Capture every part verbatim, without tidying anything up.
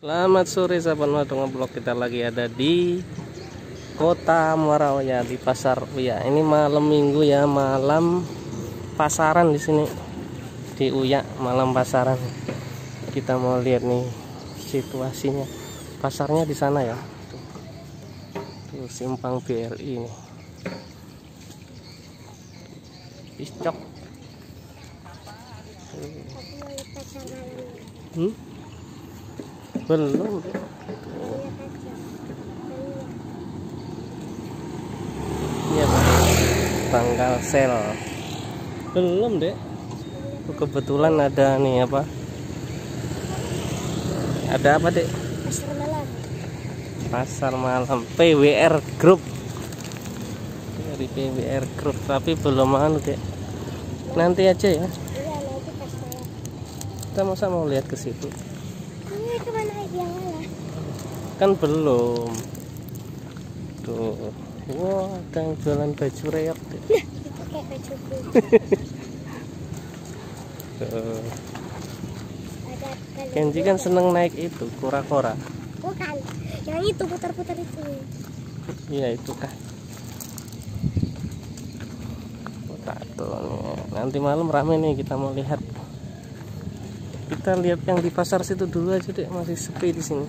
Selamat sore sahabat Madonga Blog, kita lagi ada di Kota Muara Uya di Pasar Uya. Ini malam Minggu ya, malam pasaran di sini di Uya, malam pasaran. Kita mau lihat nih situasinya. Pasarnya di sana ya. Tuh, simpang B R I nih. Piscok. Hmm? Belum. Iya Pak, tanggal sel belum deh. Kebetulan ada nih apa, ada apa dek? Pasar malam. Pasar malam P W R Group, dari P W R Group, tapi belum anu dek, nanti aja ya. Iya, nanti pas malam. Kita masa mau lihat ke situ? Ini kemana yang malah? Kan belum. Tuh, wah, ada yang jualan baju reok deh. Nah, dipakai bajuku. Tuh. Ada kali. Kenji kan seneng naik itu kura-kura. Bukan, yang itu putar-putar itu. Iya itu kan. Potato nih. Nanti malam rame nih, kita mau lihat. Kita lihat yang di pasar situ dulu aja deh, masih sepi di sini.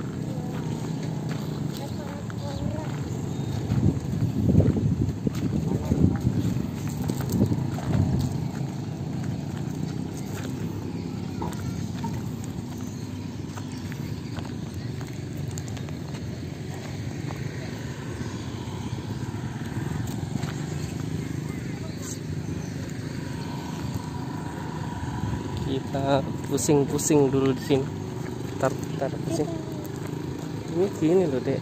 Kita pusing-pusing dulu di sini. Tar, tar pusing. Ini gini loh dek.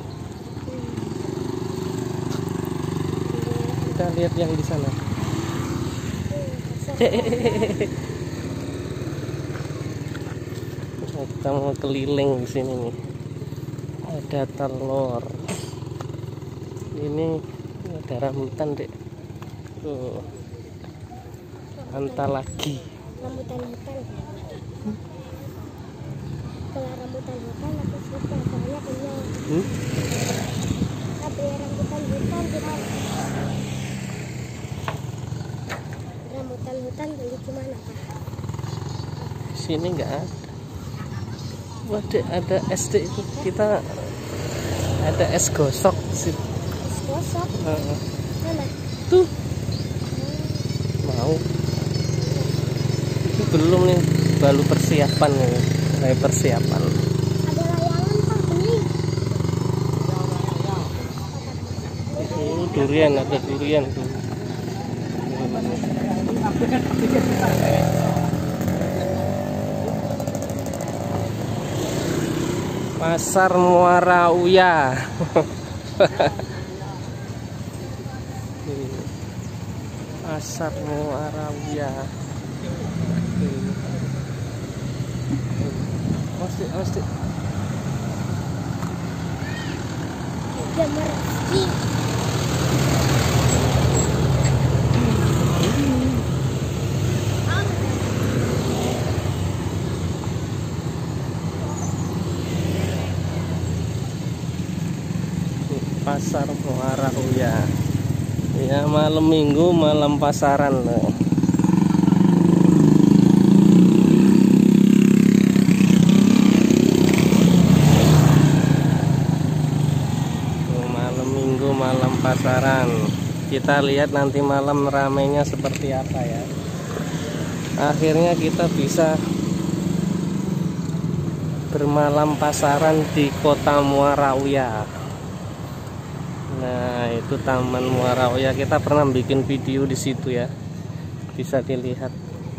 Kita lihat yang di sana. Kita mau keliling di sini nih. Ada telur. Ini ada rambutan dek. Tuh. Antah lagi. Rambutan hutan. Kalau rambutan hutan aku suka, soalnya kenyang. Hmm? Tapi rambutan hutan kita rambutan hutan beli gimana Pak? Sini nggak ada. Wah dek, ada es dek itu. Kita ada es gosok sih. Es gosok. Uh, Mana? tuh mau. Itu belum nih, baru persiapan nih, kayak persiapan. Ada layangan Pak, beli. Oh, durian, ada durian tuh. Pasar Muara Uya. Pasar Muara Uya. Pasti, pasti. Gambar rezeki. Pasar Muara Uya. Ya, malam Minggu, malam pasaran loh. Malam Minggu, malam pasaran. Kita lihat nanti malam ramainya seperti apa ya. Akhirnya kita bisa bermalam pasaran di Kota Muara Uya. Nah, itu Taman Muara Uya. Kita pernah bikin video di situ ya. Bisa dilihat.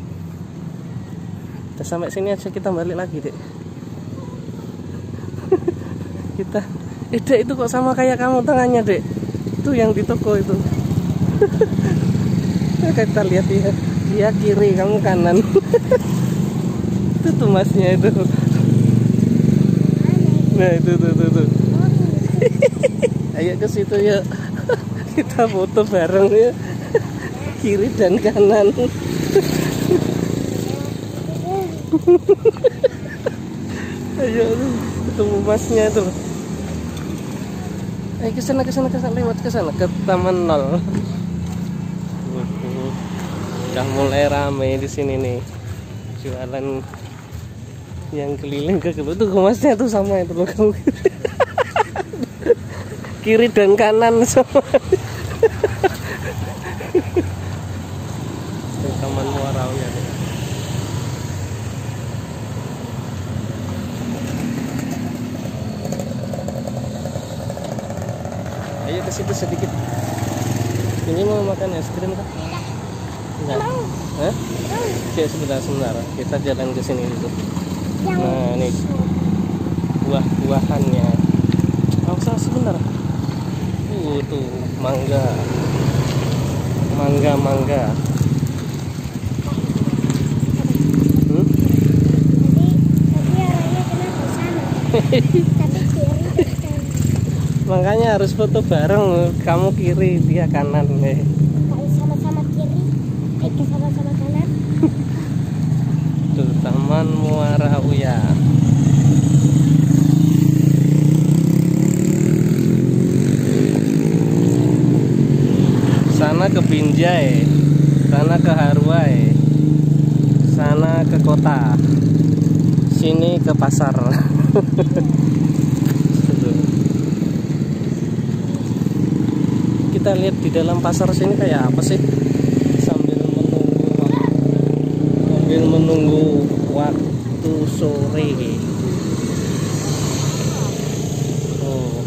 Kita sampai sini aja, kita balik lagi, Dek. Kita Eh dek, itu kok sama kayak kamu tangannya dek. Itu yang di toko itu. Kita lihat ya, dia kiri, kamu kanan. Itu tuh masnya itu. Nah itu tuh tuh tuh. Ayo ke situ ya. Kita foto bareng ya. Kiri dan kanan. Ayo tuh, ketemu masnya tuh. Eh kesana kesana kesana lewat kesana ke Taman Nol. Udah mulai rame di sini nih. Jualan yang keliling ke kelu tuh masnya tuh sama itu loh kamu. Kiri dan kanan semua. Taman Muara Uya. Ayo ke situ sedikit. Ini mau makan es krim kah? Enggak. Hah? Oke, sebentar sebentar. Kita jalan ke sini dulu. Nah, ini buah-buahannya. Oh, sebentar. Uh, tuh mangga. Mangga, mangga. Hmm? Tadi arahnya kena ke sana. Tapi kiri ke kanan. Makanya harus foto bareng, kamu kiri, dia kanan nih. Kalau sama-sama kiri, eh sama-sama kanan. Tuh Taman Muara Uya. Sana ke Binjai, sana ke Haruai, sana ke kota, sini ke pasar. Kita lihat di dalam pasar sini kayak apa sih, sambil menunggu sambil menunggu waktu sore. Oh.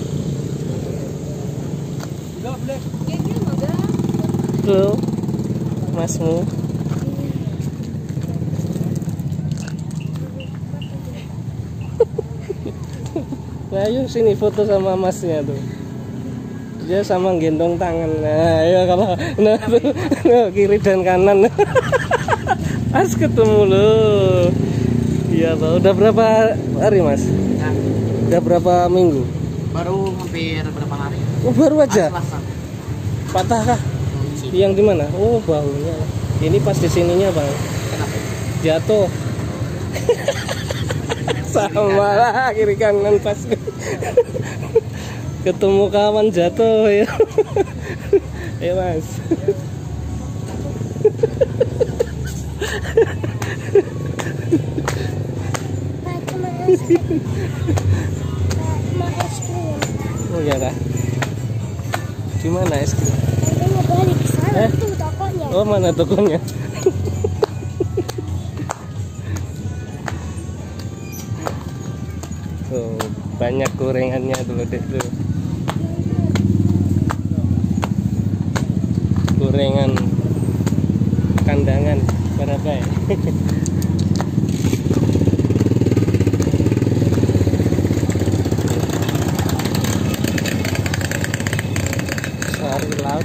Tuh masmu. Nah, ayo sini foto sama masnya tuh. Dia sama gendong tangan. Nah, ya kalau nah, tuh, nah, kiri dan kanan. Pas ketemu loh. Iya, Pak. Udah berapa hari, Mas? Nah, Udah berapa minggu? baru hampir berapa hari? Oh, baru aja. Selasa. Patah kah? Yang di mana? Oh, bahunya. Ini pas di sininya, Bang. Kenapa? Jatuh. Sama lah kiri kanan pas. Ketemu kawan jatuh ya. Ya Mas. Pak, cuma es krim. Pak, cuma es krim. Oh ya kah? Di mana es krim? Nanti mau balik ke sana Eh? tuh tokonya. Oh, mana tokonya? Oh, banyak gorengannya dulu deh tuh. Gorengan kandangan berapa ya? Sari laut.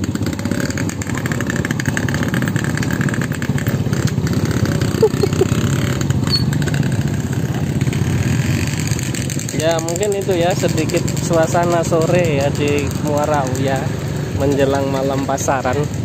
Ya mungkin itu ya sedikit suasana sore ya di Muara Uya menjelang malam pasaran.